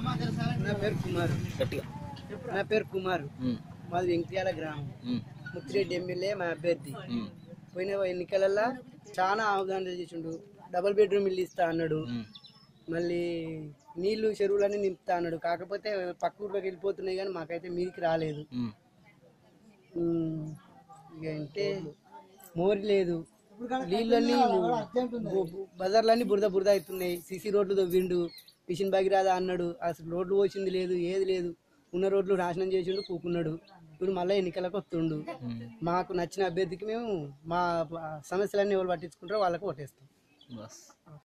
నా పేరు కుమార్. నా పేరు కుమార్. మాది వెంకిర్యాల గ్రామం. ముత్తిరెడ్డి ఎమ్మెల్యే మా అభ్యర్థి. పోయిన ఎన్నికలలో చాలా అవగాహన చేసిండు. డబుల్ బెడ్రూమ్ ఇల్లు ఇస్తా అన్నాడు. మళ్ళీ నీళ్లు చెరువులన్నీ నింపుతా అన్నాడు. కాకపోతే పక్క ఊర్లోకి వెళ్ళిపోతున్నాయి కానీ మాకైతే మీదికి రాలేదు. ఇక అంటే మోరి లేదు, నీళ్ళన్నీ బజార్లన్నీ బురద బురద అవుతున్నాయి. సిసి రోడ్లు తవ్విండు, మిషన్ భగీరథ అన్నాడు. అసలు రోడ్లు పోసింది లేదు, ఏది లేదు. ఉన్న రోడ్లు నాశనం చేసిండు, కూకున్నాడు. ఇప్పుడు మళ్ళీ ఎన్నికలకు వస్తుండు. మాకు నచ్చిన అభ్యర్థికి మేము మా సమస్యలన్నీ ఎవరు పట్టించుకుంటారో వాళ్ళకు ఓటేస్తాం.